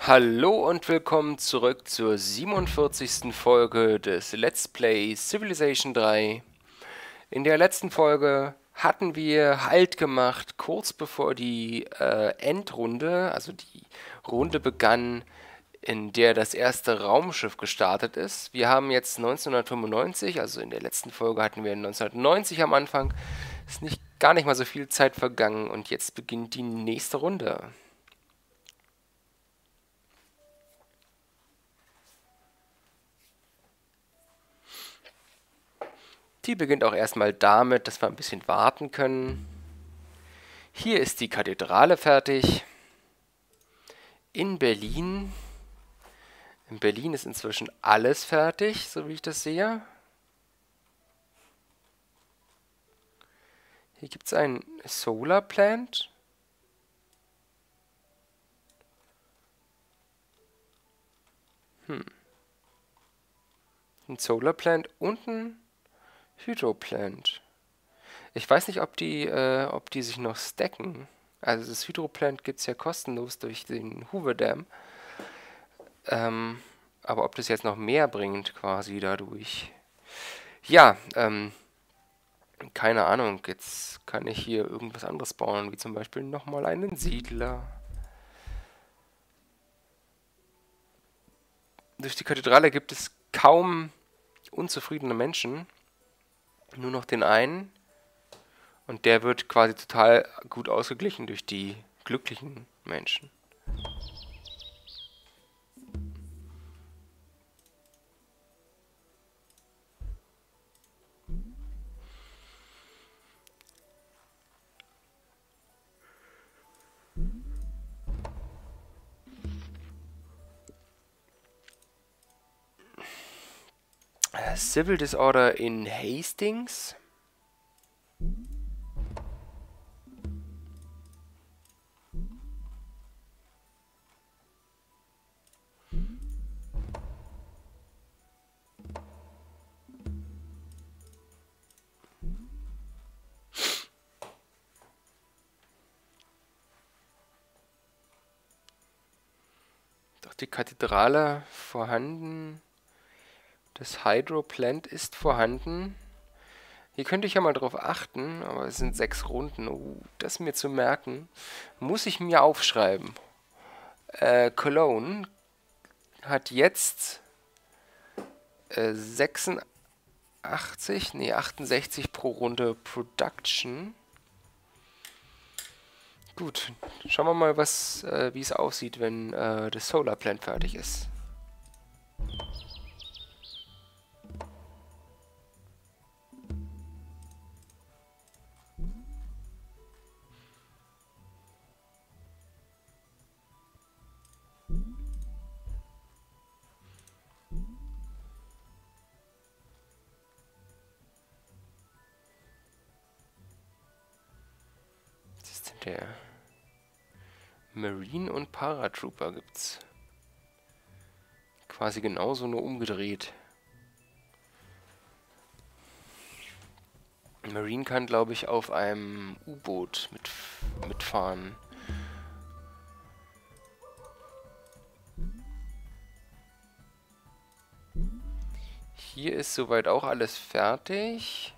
Hallo und willkommen zurück zur 47. Folge des Let's Play Civilization 3. In der letzten Folge hatten wir Halt gemacht, kurz bevor die Endrunde, also die Runde begann, in der das erste Raumschiff gestartet ist. Wir haben jetzt 1995, also in der letzten Folge hatten wir 1990 am Anfang. Ist gar nicht mal so viel Zeit vergangen und jetzt beginnt die nächste Runde. Die beginnt auch erstmal damit, dass wir ein bisschen warten können. Hier ist die Kathedrale fertig. In Berlin. In Berlin ist inzwischen alles fertig, so wie ich das sehe. Hier gibt es ein Solar Plant. Ein Solar Plant und ein Hydro Plant. Ich weiß nicht, ob die sich noch stacken. Also das Hydro Plant gibt es ja kostenlos durch den Hoover Dam. Aber ob das jetzt noch mehr bringt quasi dadurch. Ja, keine Ahnung. Jetzt kann ich hier irgendwas anderes bauen, wie zum Beispiel nochmal einen Siedler. Durch die Kathedrale gibt es kaum unzufriedene Menschen. Nur noch den einen. Und der wird quasi total gut ausgeglichen durch die glücklichen Menschen. Civil Disorder in Hastings. Doch die Kathedrale vorhanden. Das Hydro Plant ist vorhanden. Hier könnte ich ja mal drauf achten, aber es sind 6 Runden. Das mir zu merken, muss ich mir aufschreiben. Cologne hat jetzt 68 pro Runde Production. Gut, schauen wir mal, wie es aussieht, wenn das Solar Plant fertig ist. Was ist denn der? Marine und Paratrooper gibt's. Quasi genauso, nur umgedreht. Marine kann, glaube ich, auf einem U-Boot mitfahren. Hier ist soweit auch alles fertig.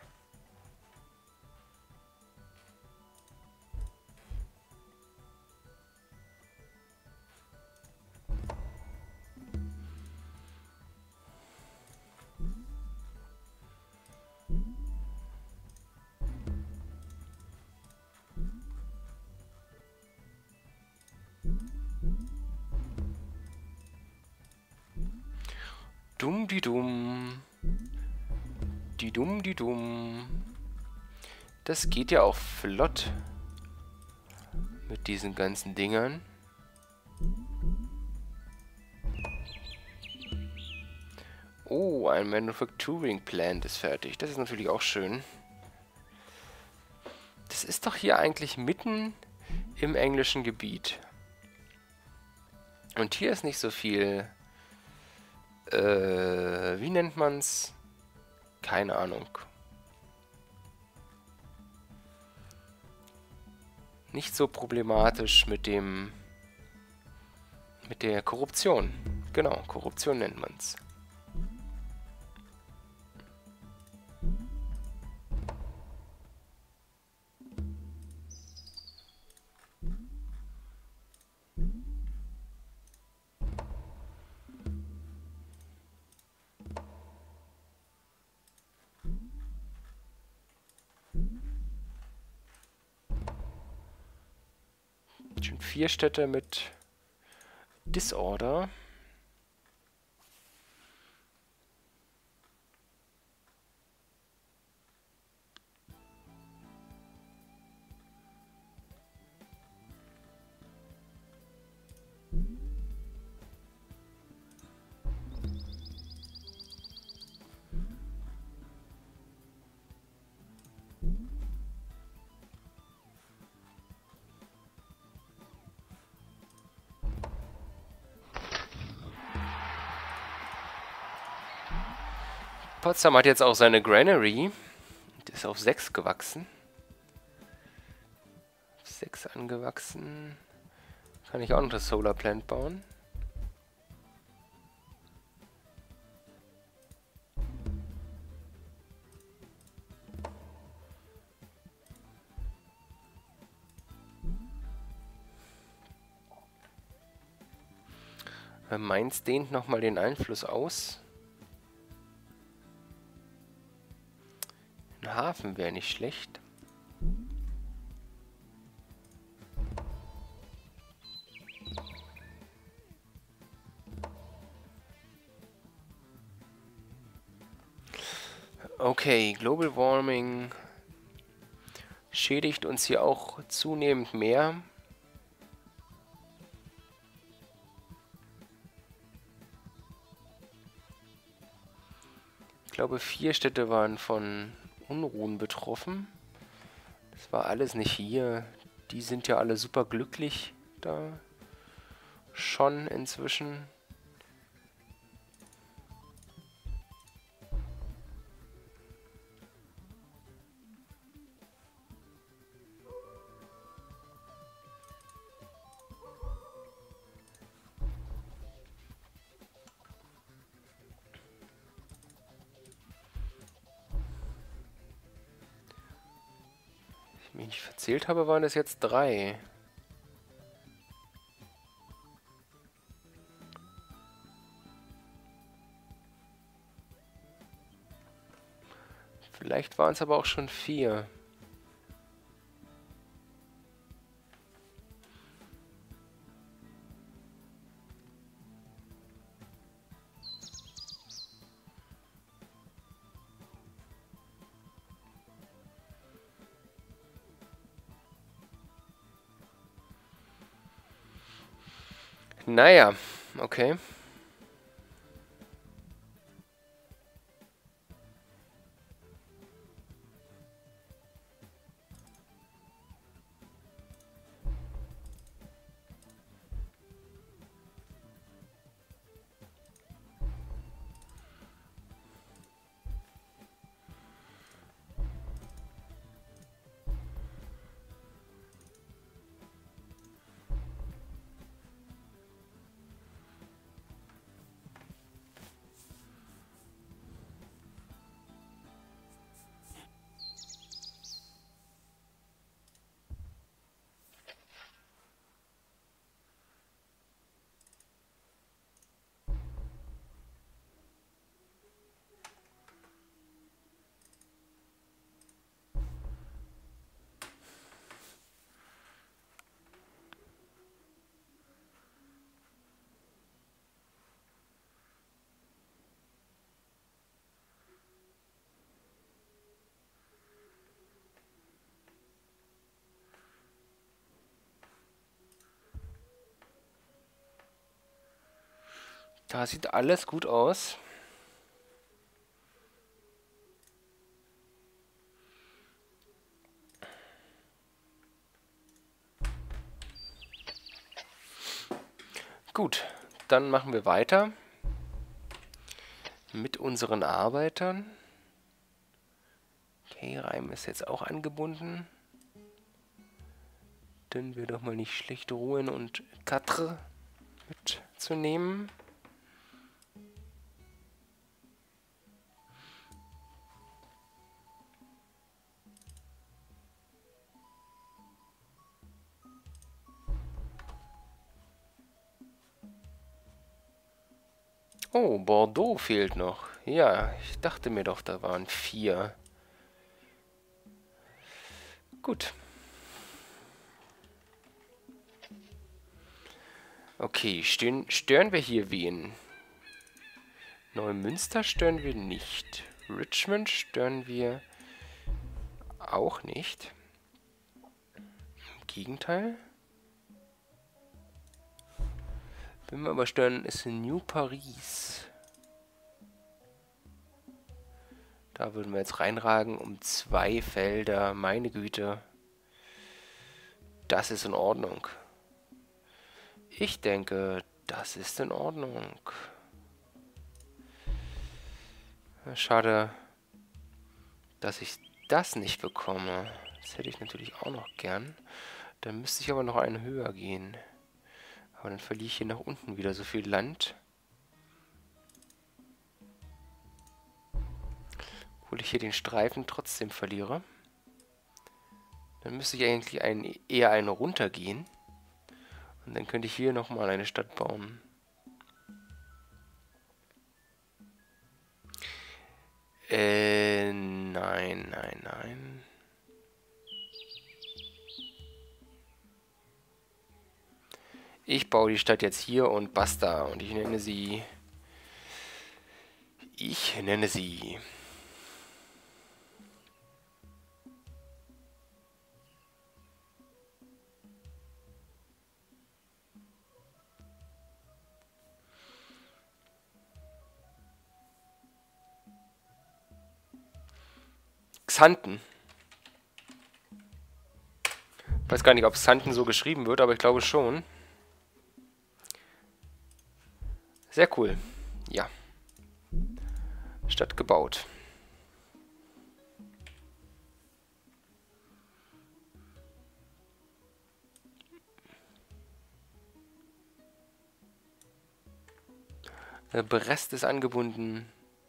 Dumm die dumm. Die dumm die dumm. Das geht ja auch flott. Mit diesen ganzen Dingern. Oh, ein Manufacturing Plant ist fertig. Das ist natürlich auch schön. Das ist doch hier eigentlich mitten im englischen Gebiet. Und hier ist nicht so viel... wie nennt man's? Keine Ahnung. Nicht so problematisch mit dem Mit der Korruption. Genau, Korruption nennt man's. Schon 4 Städte mit Disorder. Potsdam hat jetzt auch seine Granary. Die ist auf 6 gewachsen. 6 angewachsen. Kann ich auch noch das Solar Plant bauen. Mainz dehnt nochmal den Einfluss aus. Ein Hafen wäre nicht schlecht. Okay, Global Warming schädigt uns hier auch zunehmend mehr. Ich glaube, 4 Städte waren von Unruhen betroffen. Das war alles nicht hier. Die sind ja alle super glücklich da. Schon inzwischen. Wenn ich mich nicht verzählt habe, waren es jetzt 3. Vielleicht waren es aber auch schon 4. Naja, okay. Da sieht alles gut aus. Gut, dann machen wir weiter mit unseren Arbeitern. Okay, Reim ist jetzt auch angebunden. Dann wir doch mal nicht schlecht ruhen und Quatre mit zu nehmen. Oh, Bordeaux fehlt noch. Ja, ich dachte mir doch, da waren 4. Gut. Okay, stören wir hier wen? Neumünster stören wir nicht. Richmond stören wir auch nicht. Im Gegenteil. Wenn wir aber stören, ist New Paris. Da würden wir jetzt reinragen um 2 Felder. Meine Güte. Das ist in Ordnung. Ich denke, das ist in Ordnung. Schade, dass ich das nicht bekomme. Das hätte ich natürlich auch noch gern. Dann müsste ich aber noch einen höher gehen. Aber dann verliere ich hier nach unten wieder so viel Land. Obwohl ich hier den Streifen trotzdem verliere. Dann müsste ich eigentlich eher einen runtergehen. Und dann könnte ich hier nochmal eine Stadt bauen. Nein, nein, nein. Ich baue die Stadt jetzt hier und basta. Und ich nenne sie... Xanten. Ich weiß gar nicht, ob Xanten so geschrieben wird, aber ich glaube schon. Sehr cool. Ja. Stadt gebaut. Brest ist angebunden.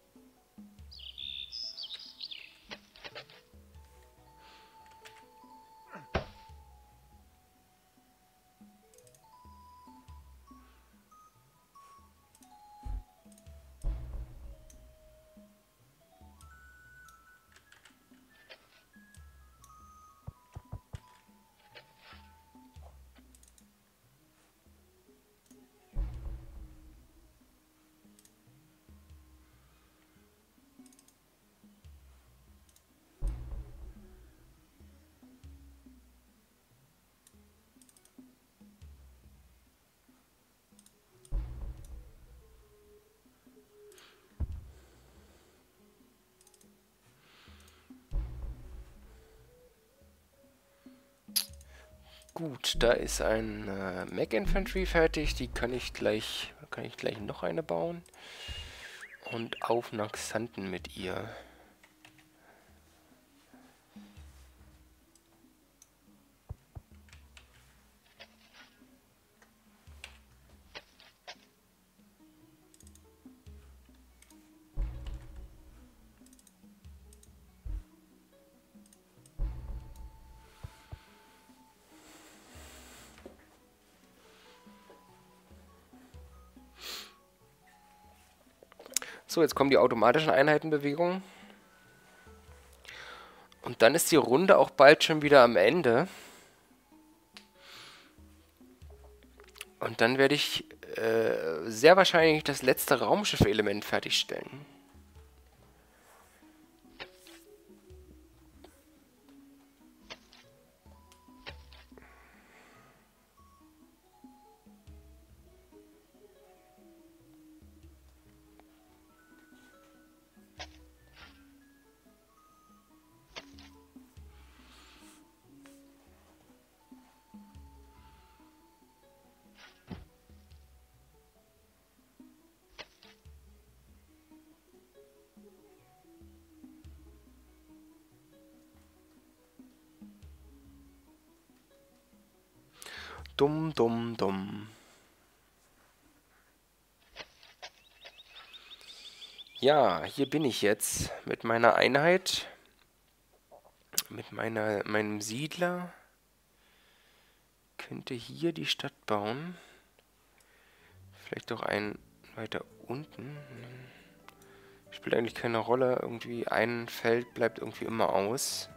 Gut, da ist ein Mech Infantry fertig. Die kann ich gleich noch eine bauen. Und auf nach Xanten mit ihr. So, jetzt kommen die automatischen Einheitenbewegungen. Und dann ist die Runde auch bald schon wieder am Ende. Und dann werde ich sehr wahrscheinlich das letzte Raumschiff-Element fertigstellen. Dumm, dumm, dumm. Ja, hier bin ich jetzt mit meiner Einheit, mit meinem Siedler. Könnte hier die Stadt bauen. Vielleicht auch einen weiter unten. Spielt eigentlich keine Rolle. Irgendwie ein Feld bleibt irgendwie immer aus.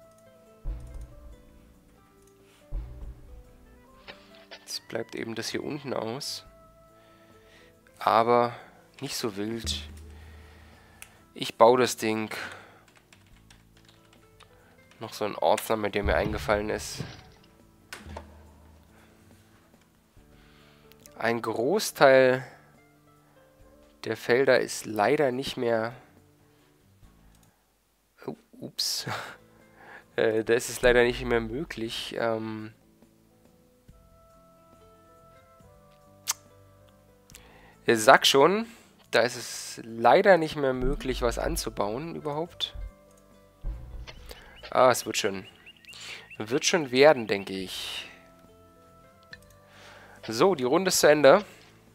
Jetzt bleibt eben das hier unten aus. Aber nicht so wild. Ich baue das Ding. Noch so ein Ortsname, der mir eingefallen ist. Ein Großteil der Felder ist leider nicht mehr... Oh, ups. Da ist es leider nicht mehr möglich. Sag schon, da ist es leider nicht mehr möglich, was anzubauen überhaupt. Ah, es wird schon. Wird schon werden, denke ich. So, die Runde ist zu Ende.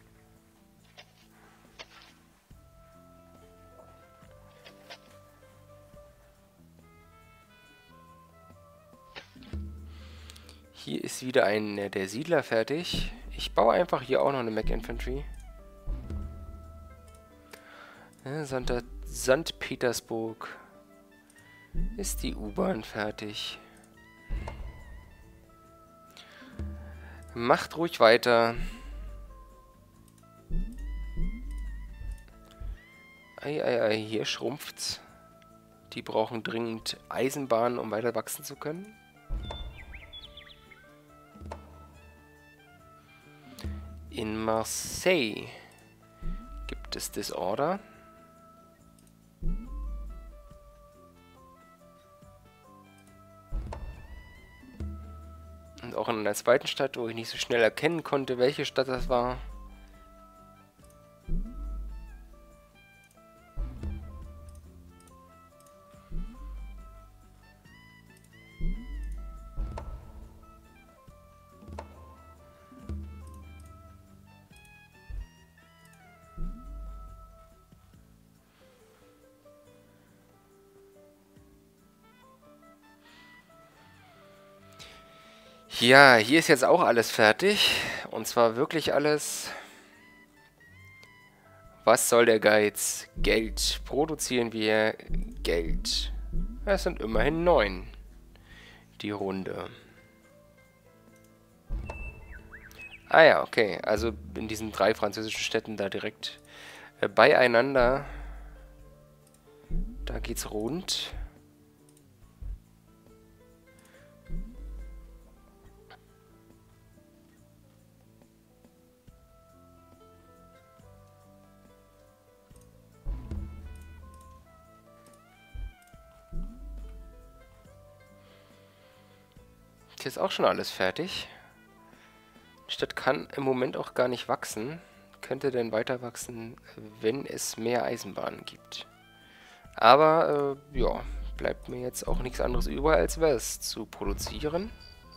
Hier ist wieder der Siedler fertig. Ich baue einfach hier auch noch eine Mech Infantry. Ja, St. Petersburg. Ist die U-Bahn fertig. Macht ruhig weiter. Ei, hier schrumpft's. Die brauchen dringend Eisenbahnen, um weiter wachsen zu können. In Marseille gibt es Disorder. Und auch in einer zweiten Stadt, wo ich nicht so schnell erkennen konnte, welche Stadt das war. Ja, hier ist jetzt auch alles fertig. Und zwar wirklich alles. Was soll der Geiz? Geld. Produzieren wir Geld. Es sind immerhin 9. Die Runde. Ah ja, okay. Also in diesen 3 französischen Städten da direkt beieinander. Da geht's rund. Hier ist auch schon alles fertig. Die Stadt kann im Moment auch gar nicht wachsen. Könnte denn weiter wachsen, wenn es mehr Eisenbahnen gibt. Aber, ja, bleibt mir jetzt auch nichts anderes über, als was zu produzieren.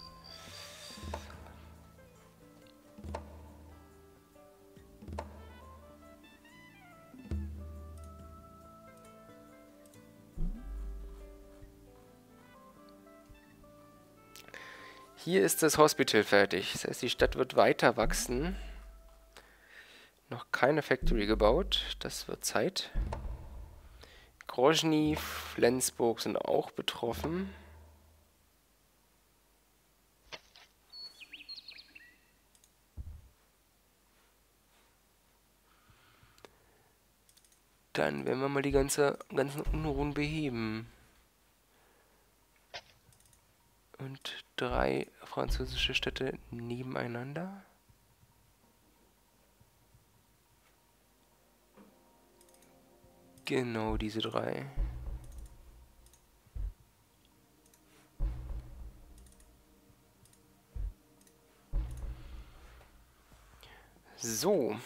Hier ist das Hospital fertig. Das heißt, die Stadt wird weiter wachsen. Noch keine Factory gebaut. Das wird Zeit. Grozny, Flensburg sind auch betroffen. Dann werden wir mal die ganzen Unruhen beheben. Und 3 französische Städte nebeneinander. Genau diese 3. So.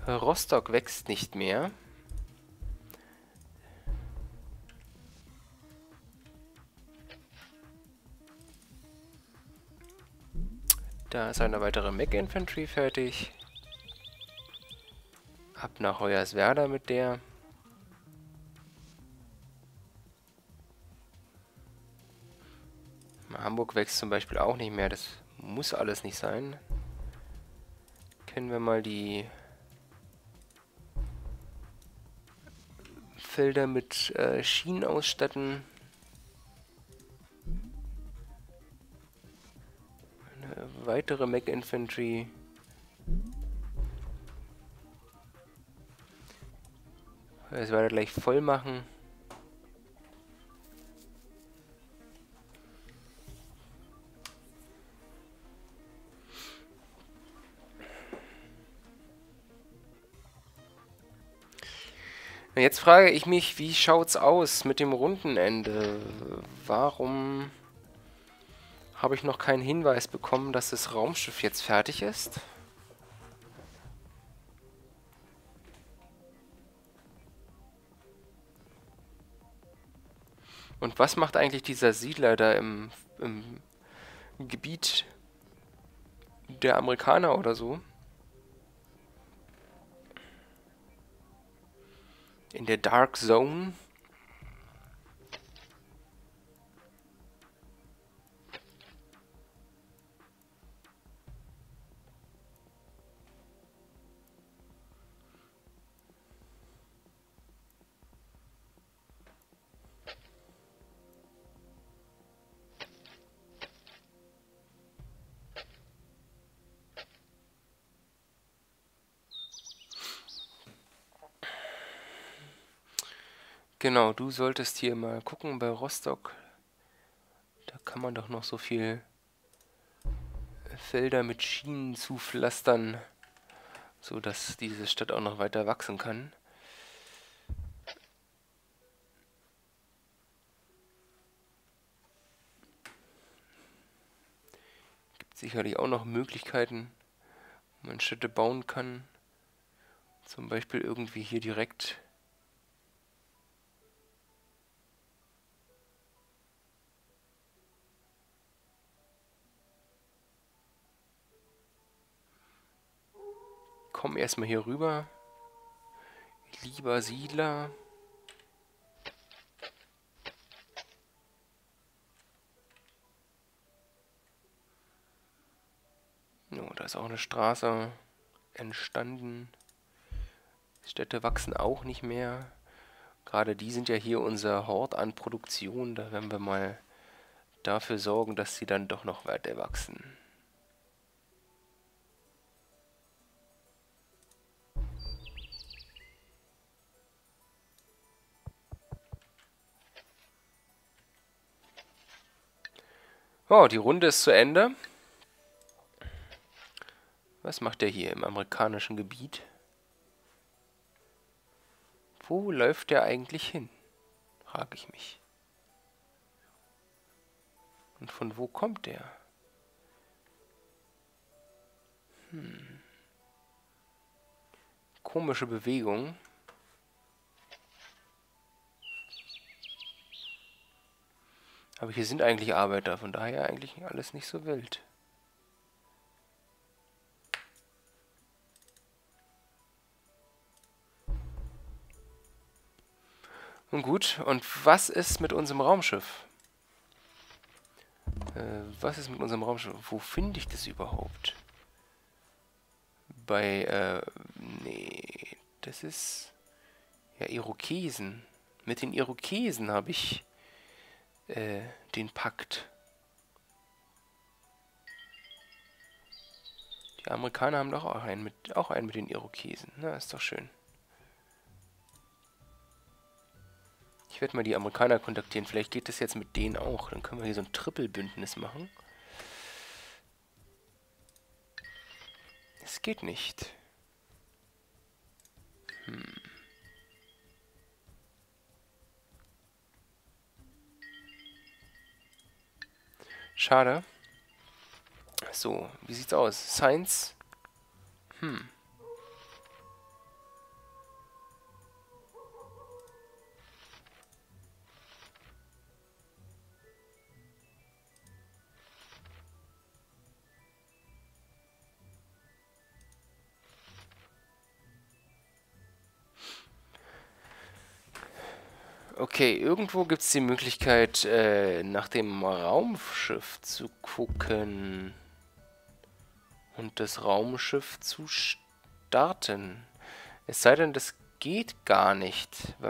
Rostock wächst nicht mehr. Da ist eine weitere Mech Infantry fertig. Ab nach Hoyerswerda mit der. Hamburg wächst zum Beispiel auch nicht mehr. Das muss alles nicht sein. Können wir mal die Felder mit Schienen ausstatten. Eine weitere Mech Infantry. Das werden wir gleich voll machen. Jetzt frage ich mich, wie schaut's aus mit dem Rundenende? Warum habe ich noch keinen Hinweis bekommen, dass das Raumschiff jetzt fertig ist? Und was macht eigentlich dieser Siedler da im Gebiet der Amerikaner oder so? In der Dark Zone? Genau, du solltest hier mal gucken bei Rostock. Da kann man doch noch so viel Felder mit Schienen zupflastern, so dass diese Stadt auch noch weiter wachsen kann. Gibt sicherlich auch noch Möglichkeiten, wo man Städte bauen kann. Zum Beispiel irgendwie hier direkt. Komm erstmal hier rüber. Lieber Siedler. Oh, da ist auch eine Straße entstanden. Städte wachsen auch nicht mehr. Gerade die sind ja hier unser Hort an Produktion. Da werden wir mal dafür sorgen, dass sie dann doch noch weiter wachsen. Oh, die Runde ist zu Ende. Was macht der hier im amerikanischen Gebiet? Wo läuft der eigentlich hin? Frage ich mich. Und von wo kommt der? Komische Bewegung. Aber hier sind eigentlich Arbeiter, von daher eigentlich alles nicht so wild. Nun gut, und was ist mit unserem Raumschiff? Was ist mit unserem Raumschiff? Wo finde ich das überhaupt? Nee, das ist... Ja, Irokesen. Mit den Irokesen habe ich den Pakt. Die Amerikaner haben doch auch einen mit den Irokesen. Na, ist doch schön. Ich werde mal die Amerikaner kontaktieren. Vielleicht geht das jetzt mit denen auch. Dann können wir hier so ein Triple-Bündnis machen. Es geht nicht. Schade. So, wie sieht's aus? Science? Okay, irgendwo gibt es die Möglichkeit, nach dem Raumschiff zu gucken. Und das Raumschiff zu starten. Es sei denn, das geht gar nicht, wenn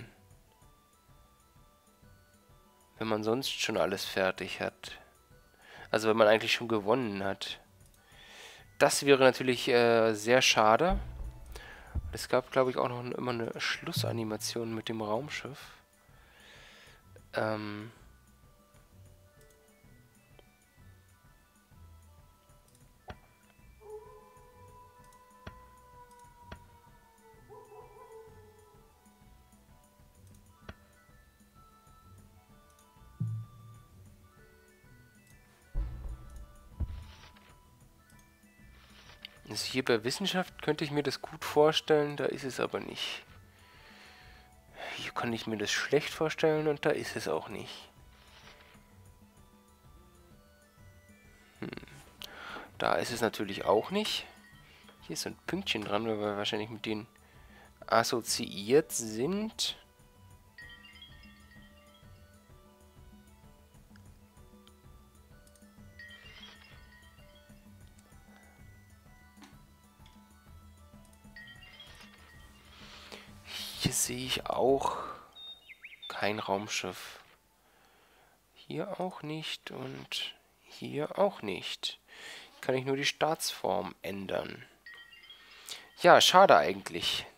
man sonst schon alles fertig hat. Also wenn man eigentlich schon gewonnen hat. Das wäre natürlich sehr schade. Es gab, glaube ich, auch noch immer eine Schlussanimation mit dem Raumschiff. Also hier bei Wissenschaft könnte ich mir das gut vorstellen, da ist es aber nicht. Hier kann ich mir das schlecht vorstellen und da ist es auch nicht. Da ist es natürlich auch nicht. Hier ist so ein Pünktchen dran, weil wir wahrscheinlich mit denen assoziiert sind. Hier sehe ich auch kein Raumschiff. Hier auch nicht und hier auch nicht. Kann ich nur die Staatsform ändern. Ja, schade eigentlich.